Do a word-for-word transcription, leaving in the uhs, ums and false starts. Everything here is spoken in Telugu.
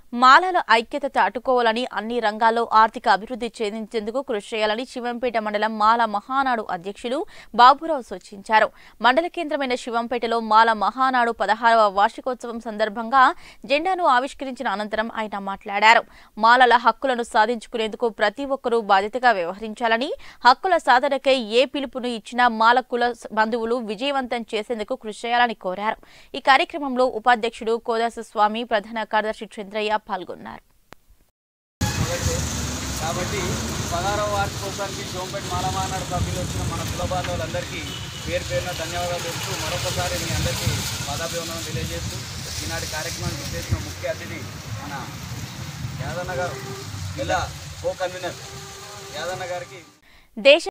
మాలల ఐక్యత చాటుకోవాలని అన్ని రంగాల్లో ఆర్థిక అభివృద్ధి చెందించేందుకు కృషి చేయాలని శివంపేట మండలం మాల మహానాడు అధ్యక్షులు బాబురావు సూచించారు. మండల కేంద్రమైన శివంపేటలో మాల మహానాడు పదహారవ వార్షికోత్సవం సందర్భంగా జెండాను ఆవిష్కరించిన అనంతరం ఆయన మాట్లాడారు. మాలల హక్కులను సాధించుకునేందుకు ప్రతి ఒక్కరూ బాధ్యతగా వ్యవహరించాలని, హక్కుల సాధనకై ఏ పిలుపును ఇచ్చినా మాల కుల బంధువులు విజయవంతం చేసేందుకు కృషి చేయాలని కోరారు. ఈ కార్యక్రమంలో ఉపాధ్యక్షుడు కోదాసు స్వామి, ప్రధాన కార్యదర్శి చంద్రయ్య పాల్గొన్నారు. కాబట్టి పదహారవ వార్షికోత్సవానికి శివంపేట మాల మహానాడు సభ్యులు వచ్చిన మన కుల బాంధవులందరికీ పేరు పేరున ధన్యవాదాలు తెలుపుతూ మరొకసారి మీ అందరికీ పాదాభివందనం తెలియజేస్తూ ఈనాటి కార్యక్రమానికి విచ్చేసిన ముఖ్య అతిథి మన యాదన్న గారు, జిల్లా కో కన్వీనర్ యాదన్న గారికి